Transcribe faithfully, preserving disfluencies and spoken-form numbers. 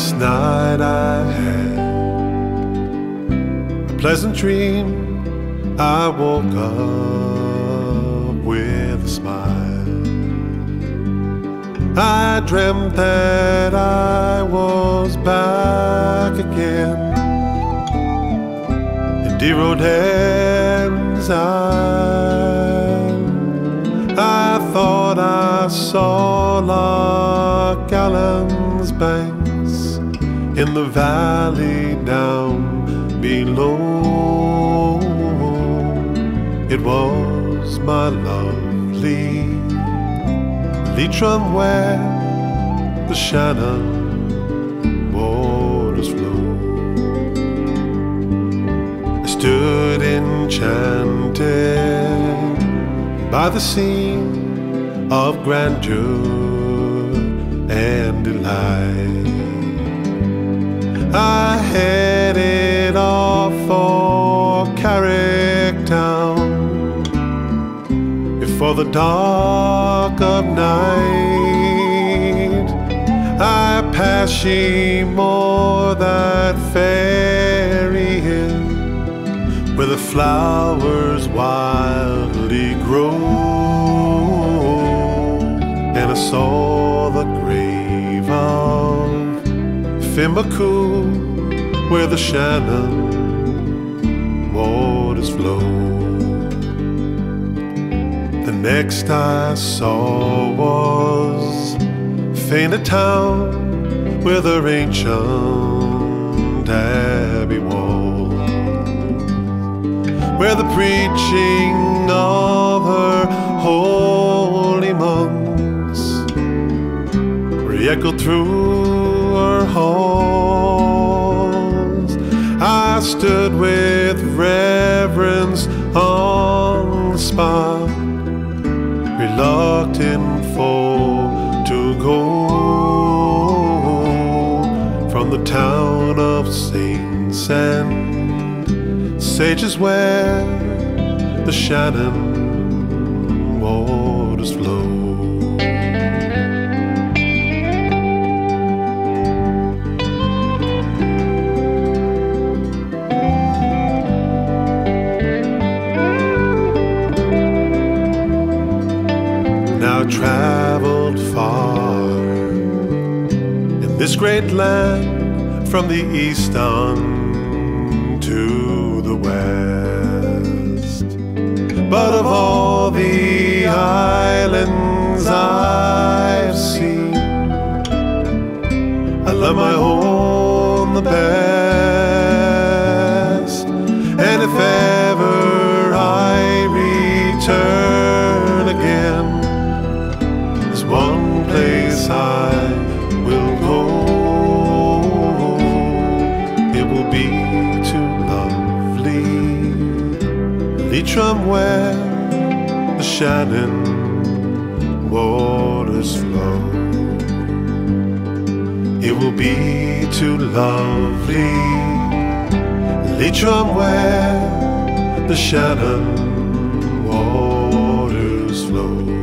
Last night I had a pleasant dream. I woke up with a smile. I dreamt that I was back again in dear old Erin's Isle. I thought I saw Loch Allen's banks in the valley down below. It was my lovely Leitrim where the Shannon waters flow. I stood enchanted by the scene of grandeur and delight. I headed off for Carrick Town before the dark of night. I passed Sheemore, that fairy hill where the flowers wildly grow, and I saw the grave of Fimbacoo where the Shannon waters flow. The next I saw was Fena Town with her ancient abbey wall, where the preaching of her holy monks re-echoed through her halls. I stood with reverence on the spot, reluctant for to go from the town of saints and sages where the Shannon waters flow. Now traveled far in this great land, from the east unto the west. But of all the islands I've seen, I love my own the best. And if ever I return again, there's one place I will go. It will be to lovely Leitrim where the Shannon waters flow. It will be to lovely Leitrim where the Shannon waters flow.